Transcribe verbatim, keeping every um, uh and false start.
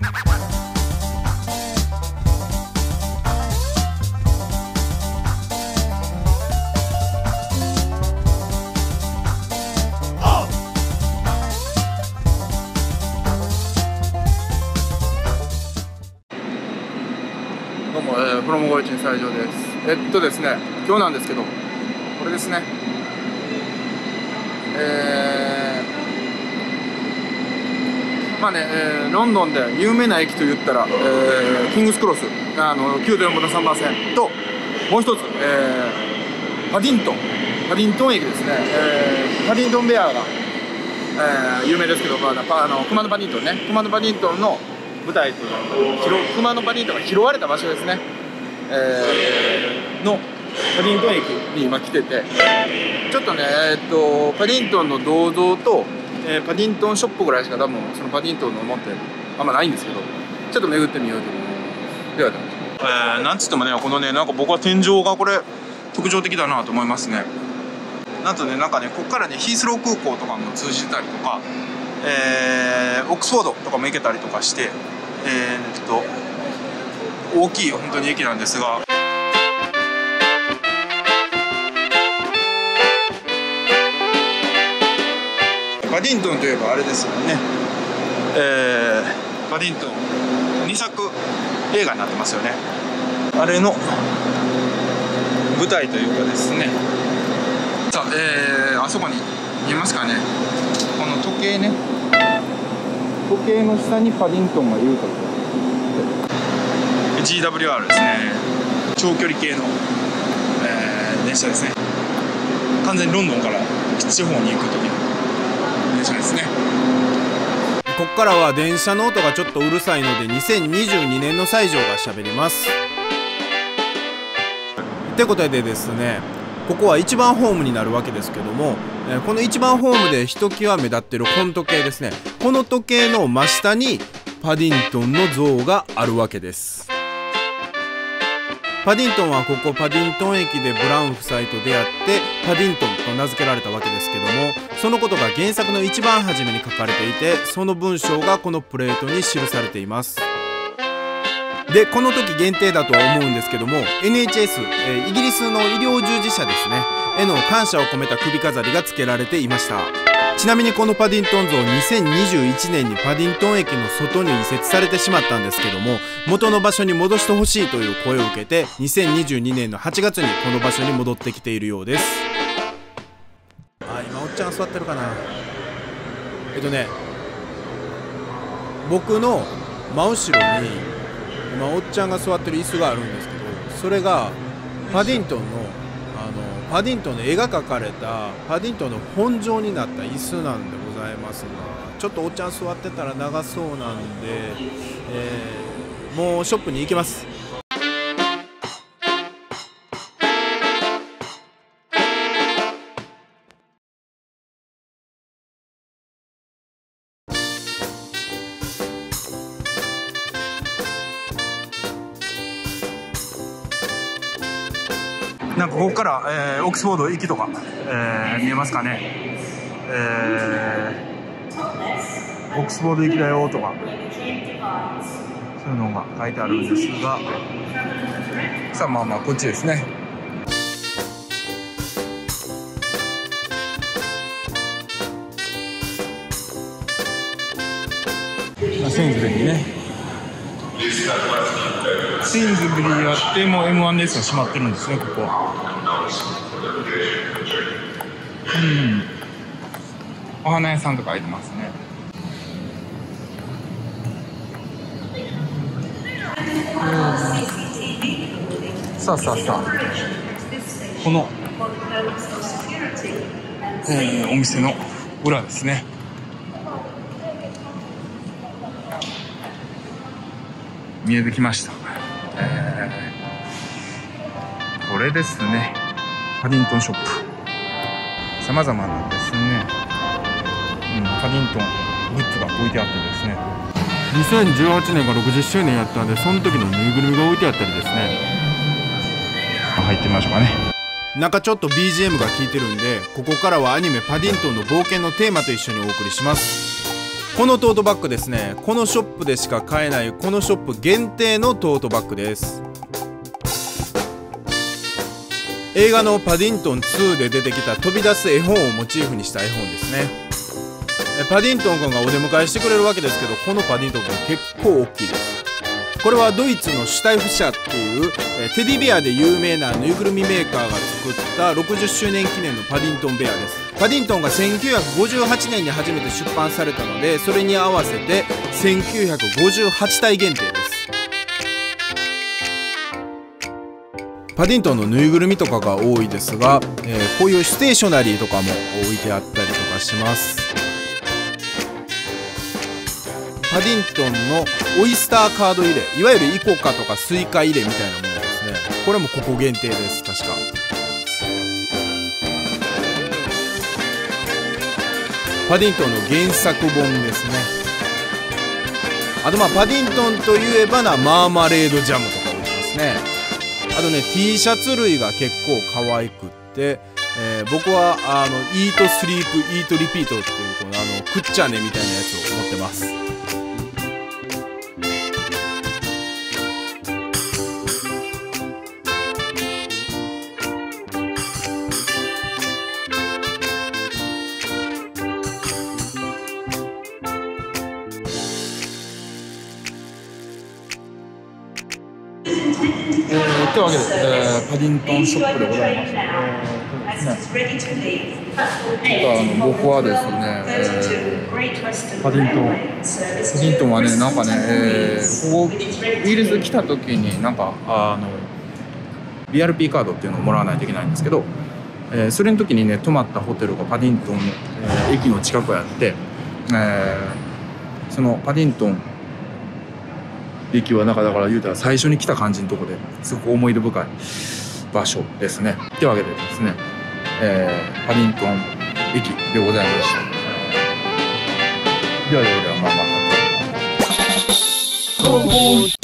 どうも、えー、プロモゴイチン西条です。えっとですね、今日なんですけど、これですね。えー、まあね、えー、ロンドンで有名な駅と言ったら、えー、キングスクロス、あのきゅうてんよんぶのさんばん線と、もう一つ、えー、パディントン、パディントン駅ですね。えー、パディントンベアが、えー、有名ですけど、まあ、あのクマのパディントンね、クマのパディントンの舞台というクマのパディントンが拾われた場所ですね、えー、のパディントン駅に今来てて、ちょっとね、えー、っとパディントンの銅像と、えー、パディントンショップぐらいしか多分そのパディントンのもってあんまないんですけど、ちょっと巡ってみようと思います。ではでは、えー、なんつってもね、このね、なんか僕は天井がこれ特徴的だなと思いますね。なんとね、なんかね、ここからねヒースロー空港とかも通じてたりとか、えー、オックスフォードとかも行けたりとかして、えー、っと大きい本当に駅なんですが、パディントンといえばあれですよね、えー、パディントンにさく映画になってますよね。あれの舞台というかですね。さあ、えー、あそこに見えますかね、この時計ね、時計の下にパディントンがいると。 ジーダブリューアール ですね、長距離系の、えー、電車ですね。完全にロンドンから地方に行く時の電車ですね。 ここからは電車の音がちょっとうるさいので、にせんにじゅうにねんの西条が喋ります。ってことでですね、ここは一番ホームになるわけですけども、えー、この一番ホームでひときわ目立ってるこの時計ですね。この時計の真下にパディントンの像があるわけです。パディントンはここパディントン駅でブラウン夫妻と出会ってパディントンと名付けられたわけですけども、そのことが原作の一番初めに書かれていて、その文章がこのプレートに記されています。で、この時限定だとは思うんですけども、 エヌエイチエス、えー、イギリスの医療従事者ですねへの感謝を込めた首飾りが付けられていました。ちなみにこのパディントン像、にせんにじゅういちねんにパディントン駅の外に移設されてしまったんですけども、元の場所に戻してほしいという声を受けて、にせんにじゅうにねんのはちがつにこの場所に戻ってきているようです。あ、今おっちゃん座ってるかな。えっとね、僕の真後ろに今おっちゃんが座ってる椅子があるんですけど、それがパディントンのあのパディントンの絵が描かれたパディントンの本上になった椅子なんでございますが、ちょっとおっちゃん座ってたら長そうなんで、えー、もうショップに行きます。 なんかここから、えー、オックスフォード行きとか、えー、見えますかね、えー、オックスフォード行きだよとか、そういうのが書いてあるんですが、さあまあまあこっちですね。セインズベリーね、セインズベリーやっても エムワン レースが閉まってるんですね、ここは。うん、お花屋さんとか開いてますね。さあさあさあ、この、えー、お店の裏ですね。見えてきました。えー、これですね、パディントンショップ、さまざまなですね、うん、パディントングッズが置いてあってですね、 にせんじゅうはちねんがろくじゅっしゅうねんやったんで、その時のぬいぐるみが置いてあったりですね。 入ってみましょうかね。 中ちょっと ビージーエム が効いてるんで、ここからはアニメパディントンの冒険のテーマと一緒にお送りします。 このトートバッグですね、このショップでしか買えないこのショップ限定のトートバッグです。映画のパディントンツーで出てきた飛び出す絵本をモチーフにした絵本ですね。パディントン君がお出迎えしてくれるわけですけど、このパディントン君結構大きいです。これはドイツのシュタイフ社っていうテディベアで有名なぬいぐるみメーカーが作ったろくじゅっしゅうねん記念のパディントンベアです。パディントンがせんきゅうひゃくごじゅうはちねんに初めて出版されたので、それに合わせてせんきゅうひゃくごじゅうはちたい限定です。パディントンのぬいぐるみとかが多いですが、えー、こういうステーショナリーとかも置いてあったりとかします。パディントンのオイスターカード入れ、いわゆるイコカとかスイカ入れみたいなものですね。これもここ限定です。確かパディントンの原作本ですね。あとまあパディントンといえばなマーマレードジャムとか置いてますね。あとね T シャツ類が結構可愛くって、えー、僕はあのイートスリープイートリピートっていうこのあのクッチャネみたいなやつを持ってます。 えー、というわけで、えー、パディントンショップでございます。えー、ね、あの僕はですね、えー、パディントン、パディントンはね、なんかね、えー、ここイギリス来た時になんかあの ビーアールピー カードっていうのをもらわないといけないんですけど、えー、それの時にね泊まったホテルがパディントンの、えー、駅の近くやって、えー、そのパディントン駅はなんかだから言うたら最初に来た感じのとこですごく思い出深い場所ですね。というわけでですね、えー、パディントン駅でございました。ではではではまあまあ。